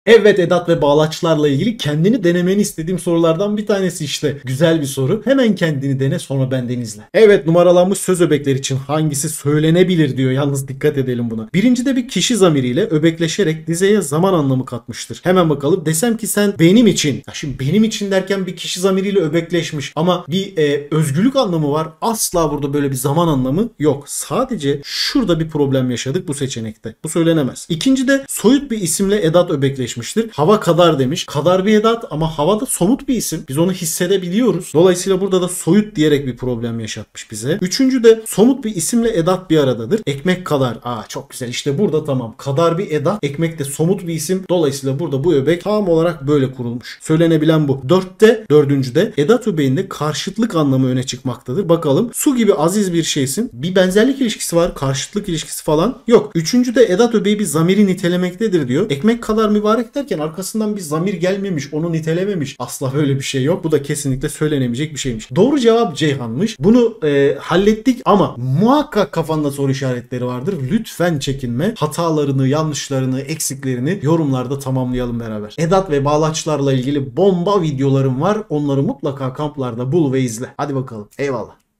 Evet, edat ve bağlaçlarla ilgili kendini denemeni istediğim sorulardan bir tanesi işte. Güzel bir soru. Hemen kendini dene, sonra benden izle. Evet, numaralanmış söz öbekler için hangisi söylenebilir diyor. Yalnız dikkat edelim buna. Birincide bir kişi zamiriyle öbekleşerek dizeye zaman anlamı katmıştır. Hemen bakalım. Desem ki sen benim için. Ya şimdi benim için derken bir kişi zamiriyle öbekleşmiş. Ama bir özgürlük anlamı var. Asla burada böyle bir zaman anlamı yok. Sadece şurada bir problem yaşadık bu seçenekte. Bu söylenemez. İkincide soyut bir isimle edat öbekleşmiştir. Hava kadar demiş. Kadar bir edat ama hava da somut bir isim. Biz onu hissedebiliyoruz. Dolayısıyla burada da soyut diyerek bir problem yaşatmış bize. Üçüncü de somut bir isimle edat bir aradadır. Ekmek kadar. Çok güzel. İşte burada tamam. Kadar bir edat. Ekmek de somut bir isim. Dolayısıyla burada bu öbek tam olarak böyle kurulmuş. Söylenebilen bu. Dördüncüde edat öbeğinde karşıtlık anlamı öne çıkmaktadır. Bakalım. Su gibi aziz bir şeysin. Bir benzerlik ilişkisi var. Karşıtlık ilişkisi falan yok. Üçüncüde edat öbeği bir zamiri nitelemektedir diyor. Ekmek kadar mübarek derken arkasından bir zamir gelmemiş, onu nitelememiş. Asla böyle bir şey yok. Bu da kesinlikle söylenemeyecek bir şeymiş. Doğru cevap Ceyhan'mış. Bunu hallettik ama muhakkak kafanda soru işaretleri vardır. Lütfen çekinme. Hatalarını, yanlışlarını, eksiklerini yorumlarda tamamlayalım beraber. Edat ve bağlaçlarla ilgili bomba videolarım var. Onları mutlaka kamplarda bul ve izle. Hadi bakalım. Eyvallah.